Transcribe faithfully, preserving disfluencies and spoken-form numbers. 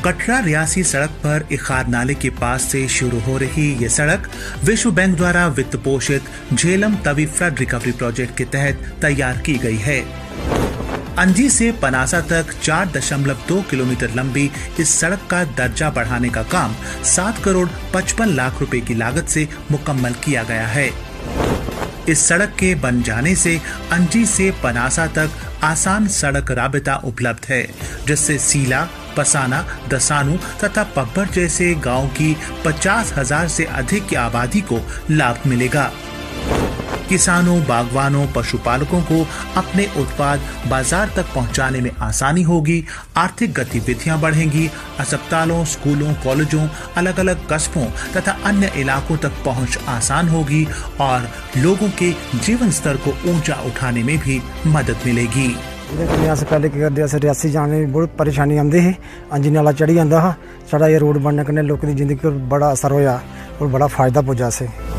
कटरा रियासी सड़क पर इखार नाले के पास से शुरू हो रही ये सड़क विश्व बैंक द्वारा वित्त पोषित Jhelum Tawi flood recovery project के तहत तैयार की गई है। अंजी से पनासा तक चार दशमलव दो किलोमीटर लंबी इस सड़क का दर्जा बढ़ाने का काम सात करोड़ पचपन लाख रुपए की लागत से मुकम्मल किया गया है। इस सड़क के बन जाने से अंजी से पनासा तक आसान सड़क राबिता उपलब्ध है, जिससे सीला, पसाना, दसानू तथा पब्बर जैसे गांव की पचास हजार से अधिक की आबादी को लाभ मिलेगा। किसानों, बागवानों, पशुपालकों को अपने उत्पाद बाजार तक पहुंचाने में आसानी होगी, आर्थिक गतिविधियां बढ़ेंगी, अस्पतालों, स्कूलों, कॉलेजों, अलग अलग कस्बों तथा अन्य इलाकों तक पहुंच आसान होगी और लोगों के जीवन स्तर को ऊंचा उठाने में भी मदद मिलेगी। अस पहले की करते अस रियासी जाने में बहुत परेशानी आती है। अंजी नाला चढ़ी जाता हा, साढ़ा ये रोड बनने कन्नै लोगों की जिंदगी पर बड़ा असर होया और बड़ा फायदा पुज्जा से।